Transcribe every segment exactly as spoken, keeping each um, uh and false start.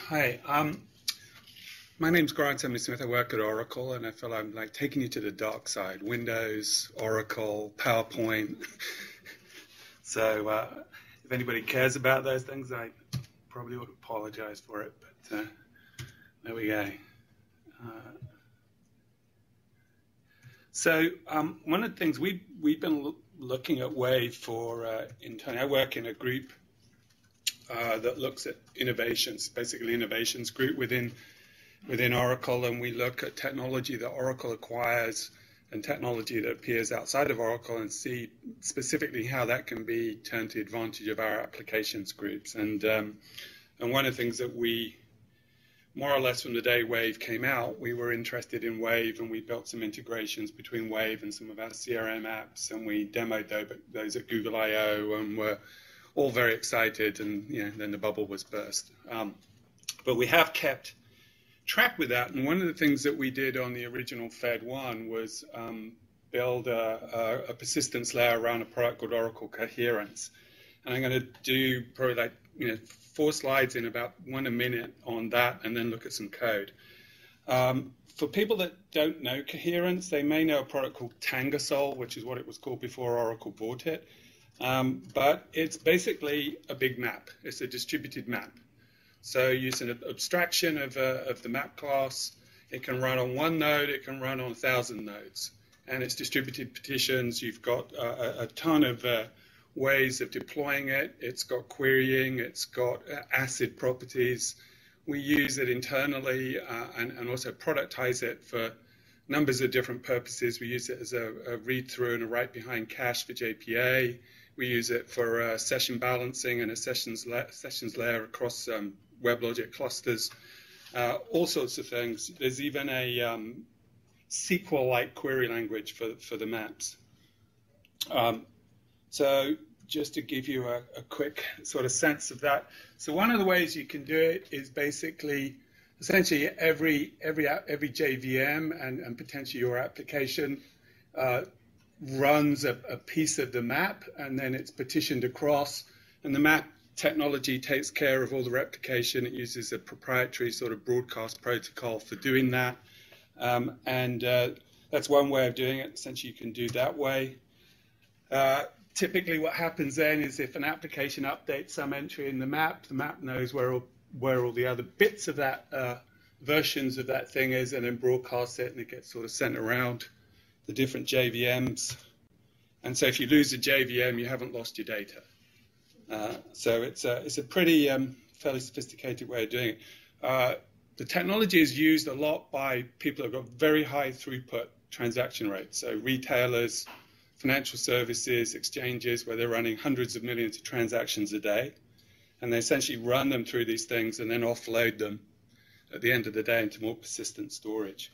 Hi, um, my name's Grant Emily Smith. I work at Oracle, and I feel I'm like taking you to the dark side. Windows, Oracle, PowerPoint. so uh, if anybody cares about those things, I probably would apologize for it, but uh, there we go. Uh, so um, one of the things we, we've been lo looking at Wave for uh, internally. I work in a group uh, that looks at innovations, basically innovations group within within Oracle, and we look at technology that Oracle acquires and technology that appears outside of Oracle and see specifically how that can be turned to the advantage of our applications groups. And um, and one of the things that we, more or less from the day Wave came out, we were interested in Wave, and we built some integrations between Wave and some of our C R M apps, and we demoed those at Google I O, and were all very excited, and you know, then the bubble was burst. Um, but we have kept track with that, and one of the things that we did on the original Fed one was um, build a, a, a persistence layer around a product called Oracle Coherence. And I'm going to do probably like you know four slides in about one a minute on that, and then look at some code. Um, for people that don't know Coherence, they may know a product called Tangasol, which is what it was called before Oracle bought it. Um, but it's basically a big map. It's a distributed map. So using an abstraction of, uh, of the map class, it can run on one node, it can run on a thousand nodes. And it's distributed partitions. You've got uh, a, a ton of uh, ways of deploying it. It's got querying, it's got uh, ACID properties. We use it internally uh, and, and also productize it for numbers of different purposes. We use it as a, a read-through and a write-behind cache for J P A. We use it for uh, session balancing and a sessions, la sessions layer across um, WebLogic clusters, uh, all sorts of things. There's even a um, S Q L-like query language for, for the maps. Um, so just to give you a, a quick sort of sense of that. So one of the ways you can do it is basically, essentially every, every, every J V M and, and potentially your application uh, runs a, a piece of the map, and then it's petitioned across, and the map technology takes care of all the replication. It uses a proprietary sort of broadcast protocol for doing that, um, and uh, that's one way of doing it. Essentially, you can do that way. Uh, typically, what happens then is if an application updates some entry in the map, the map knows where all, where all the other bits of that uh, versions of that thing is, and then broadcasts it, and it gets sort of sent around the different J V Ms. And so if you lose a J V M, you haven't lost your data. Uh, so it's a, it's a pretty um, fairly sophisticated way of doing it. Uh, the technology is used a lot by people who have got very high throughput transaction rates. So retailers, financial services, exchanges, where they're running hundreds of millions of transactions a day. And they essentially run them through these things and then offload them at the end of the day into more persistent storage.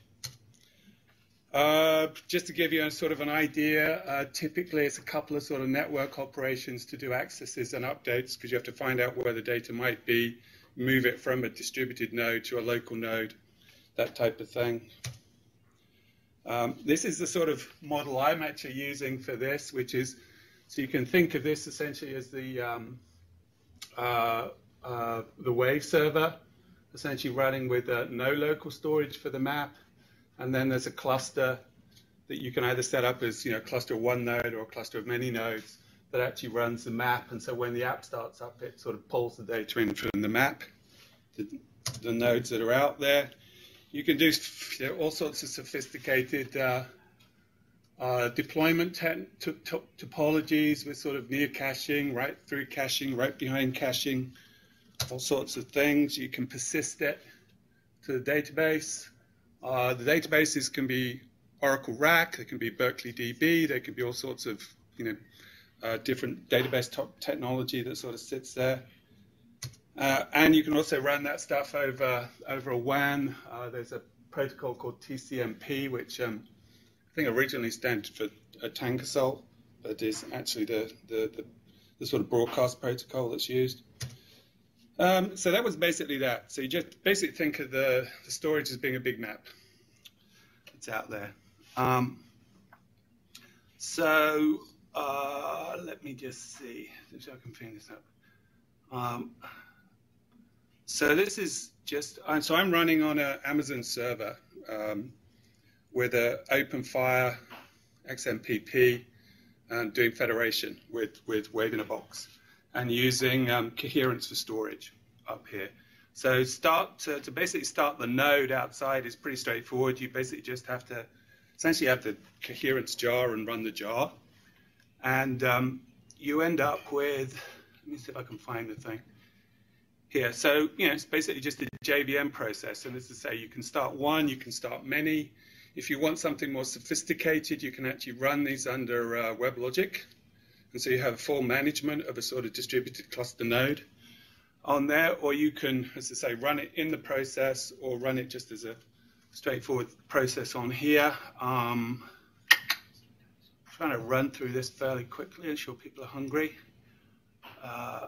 Uh, just to give you a sort of an idea, uh, typically it's a couple of sort of network operations to do accesses and updates, because you have to find out where the data might be, move it from a distributed node to a local node, that type of thing. Um, this is the sort of model I'm actually using for this, which is, so you can think of this essentially as the, um, uh, uh, the Wave server, essentially running with uh, no local storage for the map. And then there's a cluster that you can either set up as, you know, a cluster of one node or a cluster of many nodes that actually runs the map. And so when the app starts up, it sort of pulls the data in from the map, the, the nodes that are out there. You can do you know, all sorts of sophisticated uh, uh, deployment topologies with sort of near caching, right through caching, right behind caching, all sorts of things. You can persist it to the database. Uh, the databases can be Oracle Rack, they can be Berkeley D B, they can be all sorts of you know uh, different database top technology that sort of sits there. Uh, and you can also run that stuff over over a W A N. Uh, there's a protocol called T C M P, which um, I think originally stood for a Tangasol, but is actually the, the the the sort of broadcast protocol that's used. Um, so that was basically that. So you just basically think of the, the storage as being a big map. It's out there. Um, so uh, let me just see if I can figure this out. Um, So this is just, so I'm running on an Amazon server um, with an OpenFire X M P P and doing federation with, with Wave in a Box and using um, Coherence for storage up here. So start to, to basically start the node outside is pretty straightforward. You basically just have to essentially have the Coherence jar and run the jar. And um, you end up with, let me see if I can find the thing here. So, you know, it's basically just a J V M process. And as I say, you can start one, you can start many. If you want something more sophisticated, you can actually run these under uh, WebLogic. And so you have full management of a sort of distributed cluster node on there, or you can, as I say, run it in the process or run it just as a straightforward process on here. Um, I'm trying to run through this fairly quickly. I'm sure people are hungry. Uh,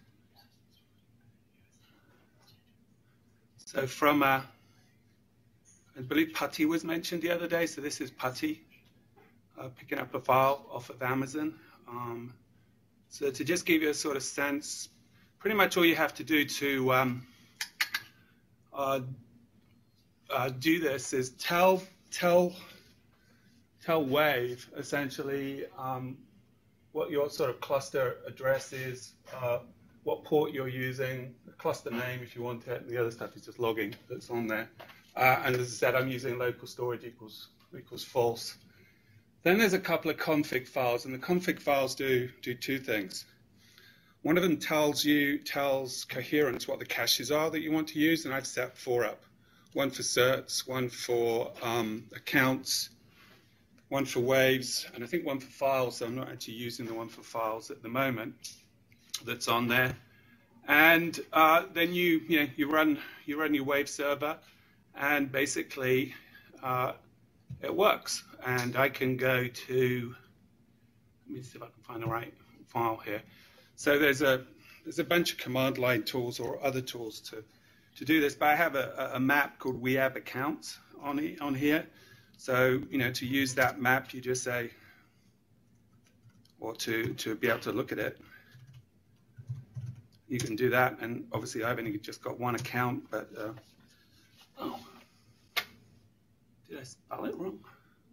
so from, uh, I believe Putty was mentioned the other day, so this is Putty, uh, picking up a file off of Amazon. Um, so to just give you a sort of sense, pretty much all you have to do to um, uh, uh, do this is tell tell tell Wave essentially um, what your sort of cluster address is, uh, what port you're using, the cluster name if you want it, and the other stuff is just logging that's on there. Uh, and as I said, I'm using local storage equals equals false. Then there's a couple of config files, and the config files do do two things. One of them tells you, tells Coherence what the caches are that you want to use, and I've set four up. One for certs, one for um, accounts, one for waves, and I think one for files. So I'm not actually using the one for files at the moment that's on there. And uh, then you, you know, you run you run your wave server, and basically uh, it works. And I can go to, let me see if I can find the right file here. So there's a there's a bunch of command line tools or other tools to to do this, but I have a, a map called We Have Accounts on on here. So you know, to use that map, you just say, or to to be able to look at it, you can do that. And obviously, I've only just got one account, but uh, oh, did I spell it wrong?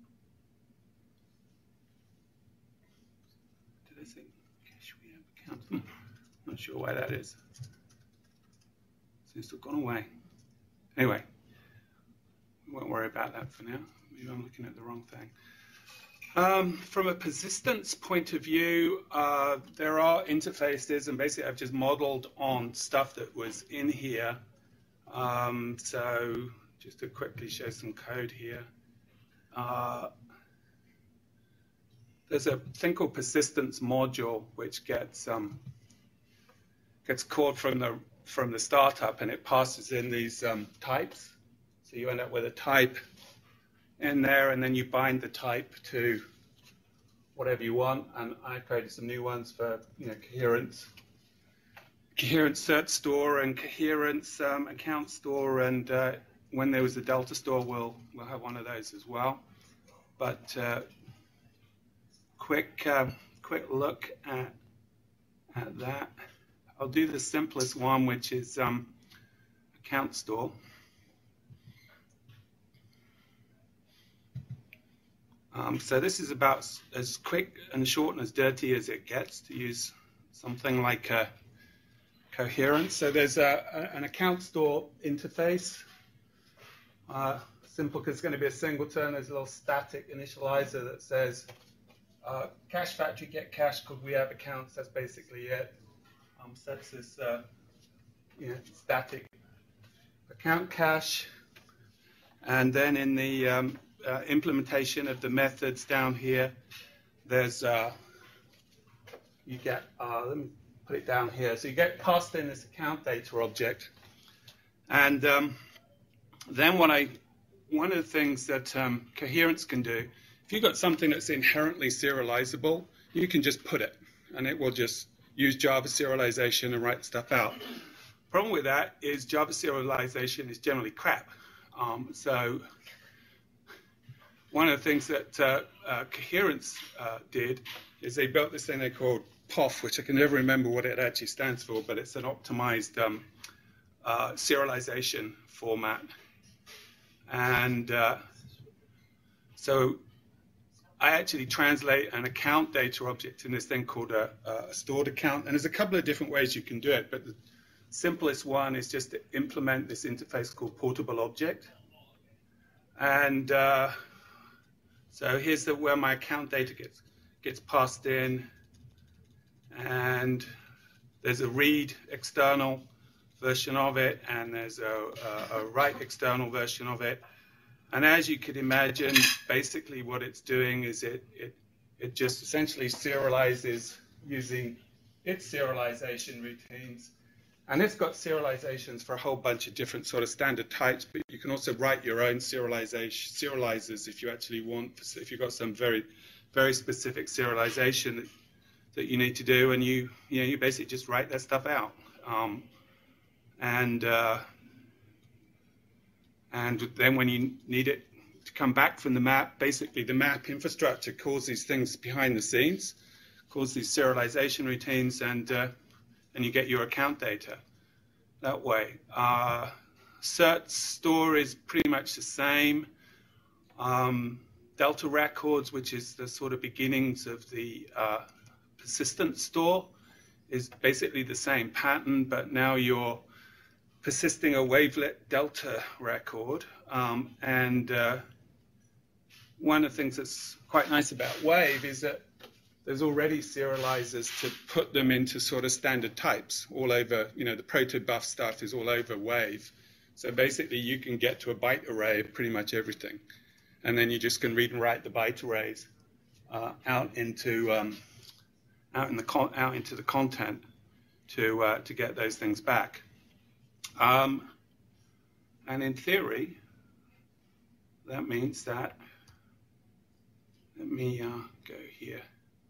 Did I say? Hmm. Not sure why that is. Seems to have gone away. Anyway, we won't worry about that for now. Maybe I'm looking at the wrong thing. Um, from a persistence point of view, uh, there are interfaces, and basically I've just modeled on stuff that was in here. Um, so just to quickly show some code here. Uh, There's a thing called persistence module, which gets um, gets called from the from the startup, and it passes in these um, types. So you end up with a type in there, and then you bind the type to whatever you want. And I created some new ones for you know Coherence, Coherence cert store, and Coherence um, account store. And uh, when there was a Delta store, we'll we'll have one of those as well. But uh, Quick, uh, quick look at, at that. I'll do the simplest one, which is um, account store. Um, so this is about as quick and short and as dirty as it gets to use something like a Coherence. So there's a, a, an account store interface. Uh, simple because it's going to be a singleton. There's a little static initializer that says Uh, cache factory get cache could we have accounts. That's basically it. Um, sets this uh, you know, static account cache, and then in the um, uh, implementation of the methods down here, there's uh, you get. Uh, let me put it down here. So you get passed in this account data object, and um, then what I one of the things that um, Coherence can do. If you've got something that's inherently serializable, you can just put it, and it will just use Java serialization and write stuff out. Problem with that is Java serialization is generally crap. Um, so one of the things that uh, uh, Coherence uh, did is they built this thing they called P O F, which I can never remember what it actually stands for, but it's an optimized um, uh, serialization format. And uh, so I actually translate an account data object in this thing called a, a stored account. And there's a couple of different ways you can do it, but the simplest one is just to implement this interface called portable object. And uh, so here's the, where my account data gets, gets passed in. And there's a read external version of it, and there's a, a, a write external version of it. And as you could imagine, basically what it's doing is it, it, it just essentially serializes using its serialization routines. And it's got serializations for a whole bunch of different sort of standard types, but you can also write your own serialization, serializers if you actually want, if you've got some very, very specific serialization that, that you need to do, and you, you know, you basically just write that stuff out. Um, and uh, And then when you need it to come back from the map, basically the map infrastructure calls these things behind the scenes, calls these serialization routines, and uh, and you get your account data that way. Uh, cert store is pretty much the same. Um, Delta records, which is the sort of beginnings of the uh, persistent store, is basically the same pattern, but now you're persisting a wavelet delta record. Um, and uh, one of the things that's quite nice about Wave is that there's already serializers to put them into sort of standard types all over, you know, the protobuf stuff is all over Wave. So basically you can get to a byte array of pretty much everything. And then you just can read and write the byte arrays uh, out into um, out in the con out into the content to uh, to get those things back. Um, and in theory, that means that, let me uh, go here.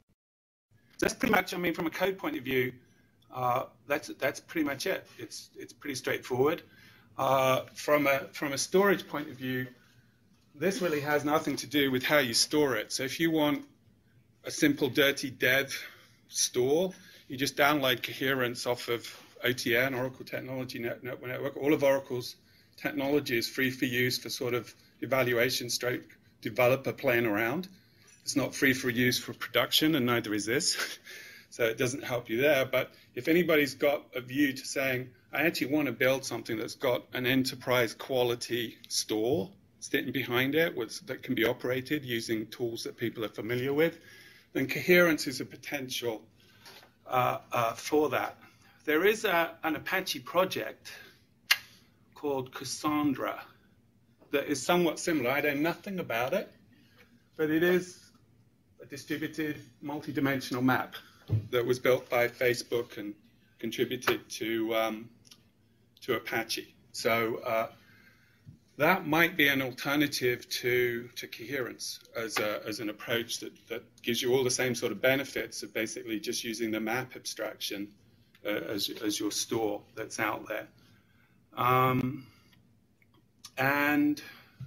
So that's pretty much, I mean, from a code point of view, uh, that's that's pretty much it. It's it's pretty straightforward. Uh, from a from a storage point of view, this really has nothing to do with how you store it. So if you want a simple dirty dev store, you just download Coherence off of O T N, Oracle Technology Network. All of Oracle's technology is free for use for sort of evaluation stroke developer playing around. It's not free for use for production, and neither is this. So it doesn't help you there. But if anybody's got a view to saying, I actually want to build something that's got an enterprise quality store sitting behind it with, that can be operated using tools that people are familiar with, then Coherence is a potential uh, uh, for that. There is a, an Apache project called Cassandra that is somewhat similar. I know nothing about it, but it is a distributed multi-dimensional map that was built by Facebook and contributed to um, to Apache. So uh, that might be an alternative to to Coherence as a, as an approach that that gives you all the same sort of benefits of basically just using the map abstraction uh, as as your store that's out there. Um, and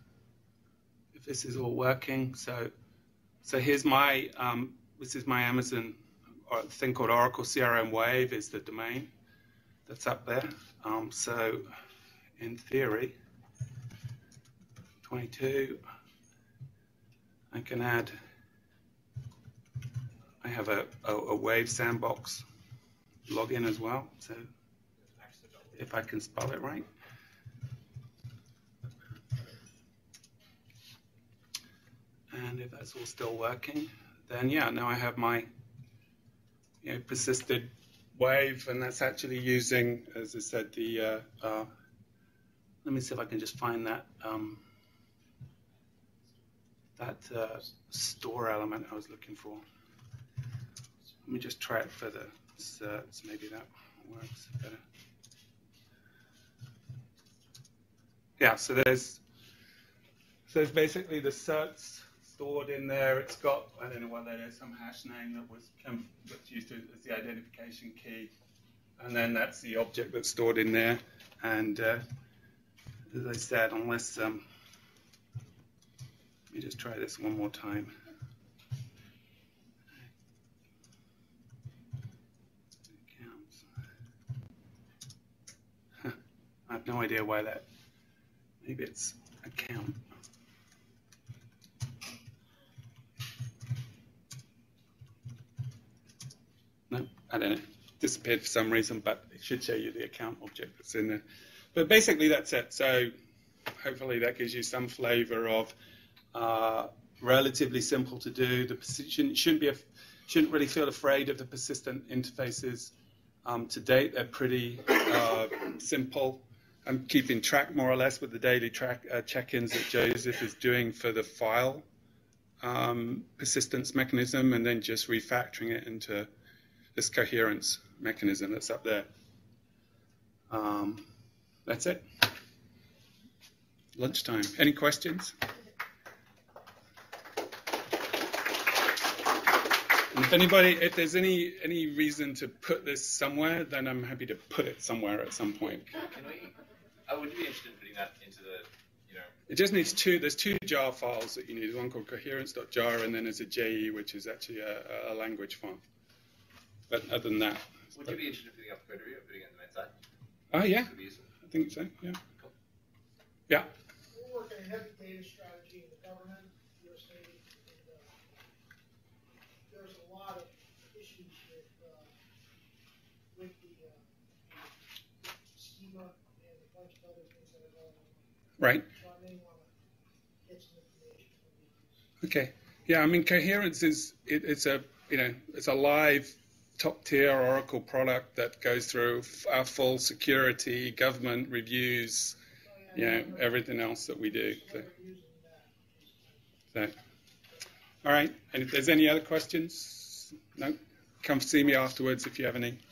if this is all working, so so here's my um, this is my Amazon or thing called Oracle C R M Wave is the domain that's up there. Um, so in theory, twenty-two, I can add. I have a, a, a Wave sandbox login as well. So if I can spell it right. And if that's all still working, then yeah, now I have my you know, persisted wave, and that's actually using, as I said, the, uh, uh, let me see if I can just find that, um, that uh, store element I was looking for. Let me just try it for the certs, maybe that works better. Yeah, so there's, so there's basically the certs stored in there. It's got, I don't know what that is, some hash name that was that's used as the identification key. And then that's the object that's stored in there. And uh, as I said, unless, um, let me just try this one more time. have no idea why that. Maybe it's account. No, I don't know. Disappeared for some reason, but it should show you the account object that's in there. But basically, that's it. So hopefully that gives you some flavor of uh, relatively simple to do. The shouldn't, shouldn't be a, shouldn't really feel afraid of the persistent interfaces. Um, to date, they're pretty uh, simple. I'm keeping track more or less with the daily track uh, check-ins that Joseph is doing for the file um, persistence mechanism, and then just refactoring it into this coherence mechanism that's up there. Um, that's it. Lunchtime. Any questions? And if anybody, if there's any any reason to put this somewhere, then I'm happy to put it somewhere at some point. Can we? I would be interested in putting that into the, you know. It just needs two. There's two jar files that you need. One called coherence.jar, and then there's a J E, which is actually a, a language file. But other than that. Would you be interested in putting up code review or putting it in the main site? Oh yeah, I think so. Yeah. Cool. Yeah. We're working a heavy data strategy in the government, U S A, and uh, there's a lot of issues with uh, with the uh, schema and a bunch of other things that are going on. Right. So I may want to get some information from you. Okay. Yeah. I mean, Coherence is it, it's a you know it's a live top-tier Oracle product that goes through our full security, government reviews, you know, everything else that we do. So, so. All right. And if there's any other questions, no, come see me afterwards if you have any.